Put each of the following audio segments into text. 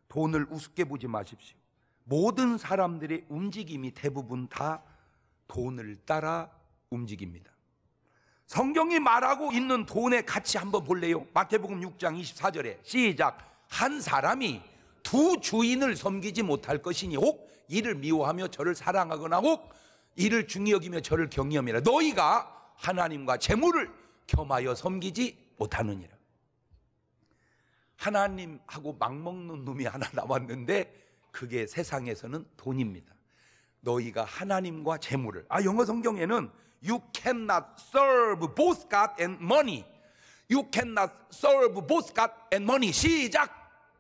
돈을 우습게 보지 마십시오. 모든 사람들의 움직임이 대부분 다 돈을 따라 움직입니다. 성경이 말하고 있는 돈의 가치 한번 볼래요? 마태복음 6장 24절에 시작. 한 사람이 두 주인을 섬기지 못할 것이니 혹 이를 미워하며 저를 사랑하거나 혹 이를 중히 여기며 저를 경외함이라. 너희가 하나님과 재물을 겸하여 섬기지 못하느니라. 하나님하고 막먹는 놈이 하나 나왔는데 그게 세상에서는 돈입니다. 너희가 하나님과 재물을, 영어 성경에는 You cannot serve both God and money. You cannot serve both God and money. 시작.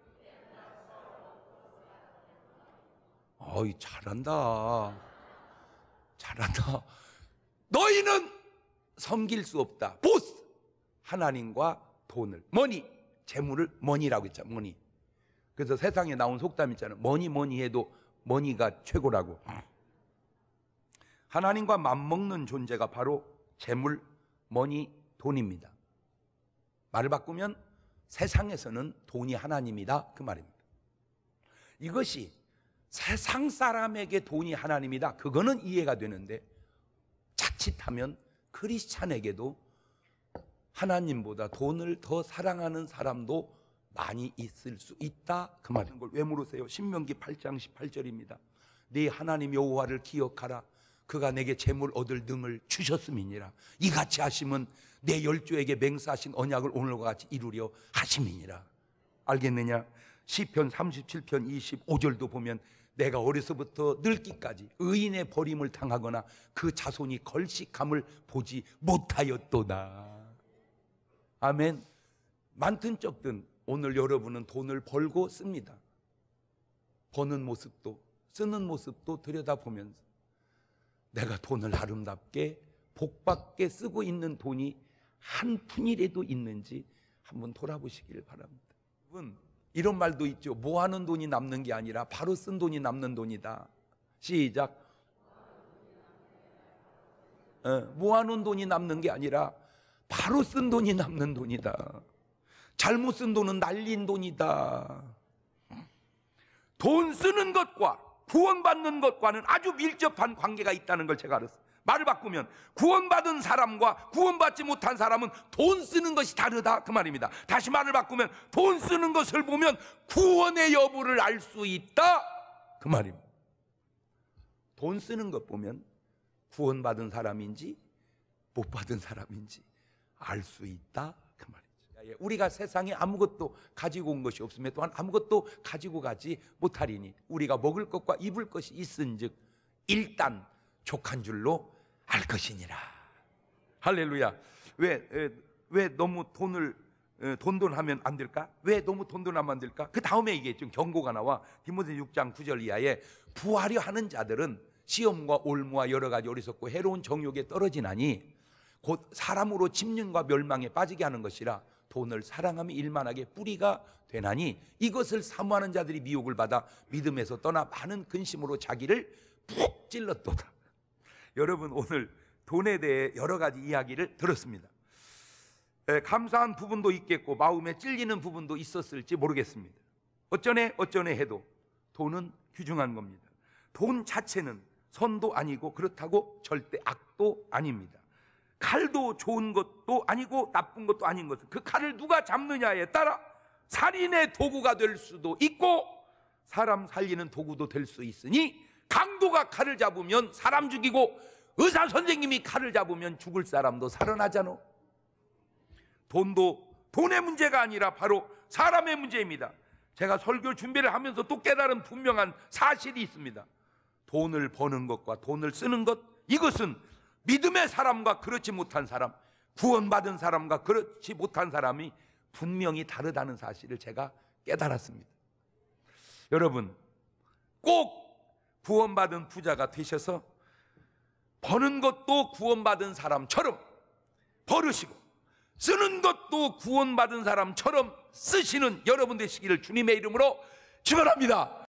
어이, 잘한다. 너희는 섬길 수 없다. both, 하나님과 돈을, money, 재물을 money라고 했죠. money. 그래서 세상에 나온 속담 있잖아요. 뭐니 해도 머니가 최고라고. 하나님과 맞먹는 존재가 바로 재물, 머니, 돈입니다. 말을 바꾸면 세상에서는 돈이 하나님이다, 그 말입니다. 이것이 세상 사람에게 돈이 하나님이다, 그거는 이해가 되는데 자칫하면 크리스찬에게도 하나님보다 돈을 더 사랑하는 사람도 많이 있을 수 있다, 그 말인 걸 왜 물으세요? 신명기 8장 18절입니다. 네 하나님 여호와를 기억하라. 그가 내게 재물 얻을 등을 주셨음이니라. 이같이 하심은 내 열조에게 맹세하신 언약을 오늘과 같이 이루려 하심이니라. 알겠느냐? 시편 37편 25절도 보면 내가 어려서부터 늙기까지 의인의 버림을 당하거나 그 자손이 걸식함을 보지 못하였도다. 아멘. 많든 적든 오늘 여러분은 돈을 벌고 씁니다. 버는 모습도 쓰는 모습도 들여다보면서 내가 돈을 아름답게 복받게 쓰고 있는 돈이 한 푼이라도 있는지 한번 돌아보시길 바랍니다. 여러분, 이런 말도 있죠. 모아놓은 돈이 남는 게 아니라 바로 쓴 돈이 남는 돈이다. 시작. 모아놓은 돈이 남는 게 아니라 바로 쓴 돈이 남는 돈이다. 잘못 쓴 돈은 날린 돈이다. 돈 쓰는 것과 구원받는 것과는 아주 밀접한 관계가 있다는 걸 제가 알았어요. 말을 바꾸면 구원받은 사람과 구원받지 못한 사람은 돈 쓰는 것이 다르다, 그 말입니다. 다시 말을 바꾸면 돈 쓰는 것을 보면 구원의 여부를 알 수 있다, 그 말입니다. 돈 쓰는 것 보면 구원받은 사람인지 못 받은 사람인지 알 수 있다, 그 말입니다. 우리가 세상에 아무것도 가지고 온 것이 없으며 또한 아무것도 가지고 가지 못하리니 우리가 먹을 것과 입을 것이 있은즉 일단 족한 줄로 알 것이니라. 할렐루야. 왜 너무 돈돈하면 안 될까? 왜 너무 돈돈하면 안 될까? 그 다음에 이게 좀 경고가 나와. 디모데 6장 9절 이하에 부하려 하는 자들은 시험과 올무와 여러 가지 어리석고 해로운 정욕에 떨어지나니 곧 사람으로 침륜과 멸망에 빠지게 하는 것이라. 돈을 사랑함이 일만하게 뿌리가 되나니 이것을 사모하는 자들이 미혹을 받아 믿음에서 떠나 많은 근심으로 자기를 푹 찔렀도다. 여러분, 오늘 돈에 대해 여러 가지 이야기를 들었습니다. 감사한 부분도 있겠고 마음에 찔리는 부분도 있었을지 모르겠습니다. 어쩌네 해도 돈은 귀중한 겁니다. 돈 자체는 선도 아니고 그렇다고 절대 악도 아닙니다. 칼도 좋은 것도 아니고 나쁜 것도 아닌 것은 그 칼을 누가 잡느냐에 따라 살인의 도구가 될 수도 있고 사람 살리는 도구도 될 수 있으니 강도가 칼을 잡으면 사람 죽이고 의사 선생님이 칼을 잡으면 죽을 사람도 살아나잖아. 돈도 돈의 문제가 아니라 바로 사람의 문제입니다. 제가 설교 준비를 하면서 또 깨달은 분명한 사실이 있습니다. 돈을 버는 것과 돈을 쓰는 것, 이것은 믿음의 사람과 그렇지 못한 사람, 구원받은 사람과 그렇지 못한 사람이 분명히 다르다는 사실을 제가 깨달았습니다. 여러분, 꼭 구원받은 부자가 되셔서 버는 것도 구원받은 사람처럼 버르시고 쓰는 것도 구원받은 사람처럼 쓰시는 여러분 되시기를 주님의 이름으로 축원합니다.